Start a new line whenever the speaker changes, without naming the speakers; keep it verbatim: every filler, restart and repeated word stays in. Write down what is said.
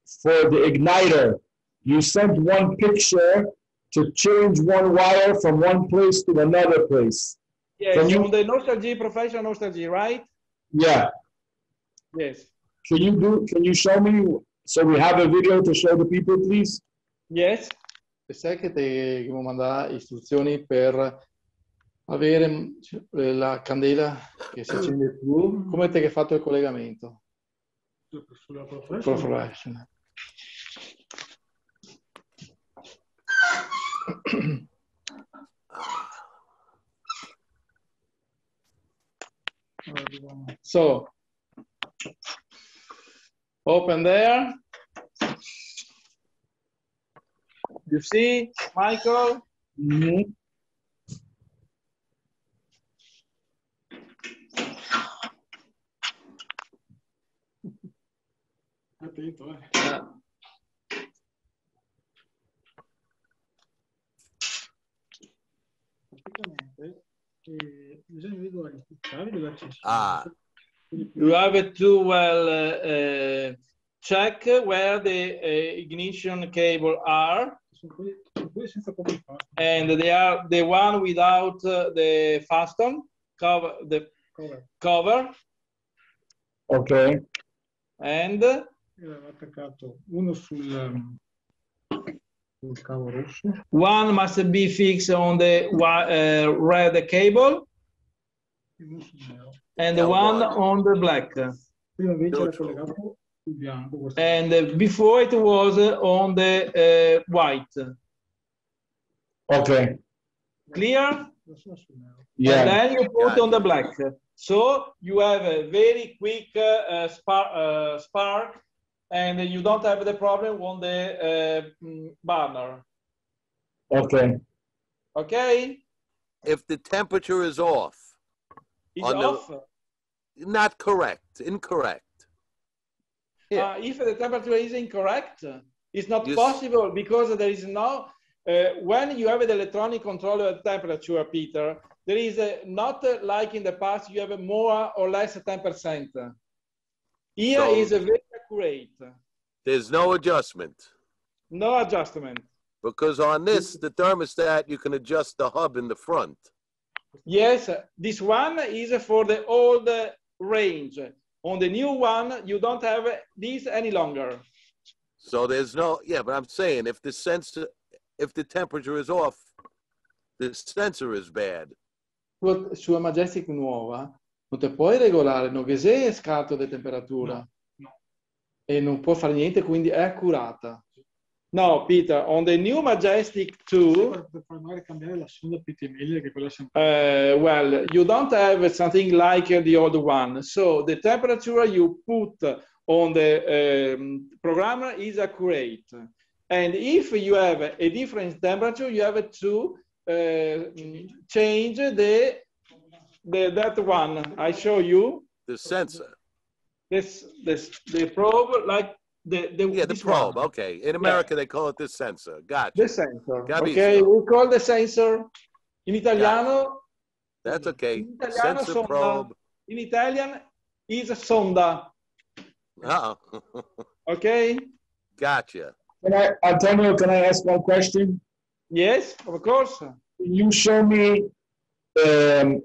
for the igniter. You sent one picture to change one wire from one place to another place.
Yes,
Can you,
on the Nostalgia, professional Nostalgia, right?
Yeah.
Yes.
Can you do, can you show me, so we have a video to show the people, please?
Yes.
Sai che ti devo mandare istruzioni per avere la candela che si accende più, come te che hai fatto il collegamento?
Sulla professional.
Professional. So, open there. You see, Michael?
Mm-hmm.
Attento, eh.
Yeah.
Praticamente eh, bisogna vedere i cavi dell'accesso.
Ah.
You have to well uh, uh, check where the uh, ignition cable are,
Sono quelli, sono quelli senza proprio fast.
and they are the one without uh, the fasten cover, the
Cover.
cover,
Okay.
and
Era attaccato uno sul, um, sul cavo rosso.
one must be fixed on the uh, red cable,
E uno sul nero.
and
Yeah,
one
one.
on the black.
Prima invece era
Neutral.
collegato sul bianco. questo.
And uh, before it was uh, on the uh, white.
Okay.
Clear?
Adesso è sul nero.
Yeah.
And then you put
Gotcha.
on the black. So you have a very quick uh, uh, spark, uh, spark, and you don't have the problem on the uh, mm, burner.
Okay.
Okay?
If the temperature is off,
It's
On the-
off.
not correct, incorrect.
Uh, if the temperature is incorrect, it's not
Yes.
possible because there is no, uh, when you have the electronic controller of temperature, Peter, there is a, not uh, like in the past, you have a more or less ten percent. Here
So-
is a very accurate,
There's no adjustment.
no adjustment.
Because on this, the thermostat, you can adjust the hub in the front.
Yes, this one is for the old uh, range. On the new one, you don't have this any longer.
So there's no, yeah, but I'm saying if the sensor, if the temperature is off, the sensor is bad.
Su- Sulla Majestic nuova non te puoi regolare, non che se è scarto di temperatura.
No, no.
E non può fare niente, quindi è accurata.
No, Peter, on the new Majestic two,
Per, per far magari cambiare la sonda P T meglio che quella sempre.
uh, well, you don't have something like the old one. So the temperature you put on the um, programmer is accurate. And if you have a different temperature, you have to uh, change the, the that one I show you.
The sensor.
This this the probe like the the
Yeah, the
this
probe.
one.
Okay. In America, they call it the sensor. Gotcha.
The sensor.
Capisco.
Okay, we call the sensor in italiano.
That's okay.
In italiano
Sensor
sonda.
probe.
In Italian is sonda.
Uh-oh.
Okay.
Gotcha.
Can I, Antonio, can I ask one question?
Yes, of course.
Can you show me um,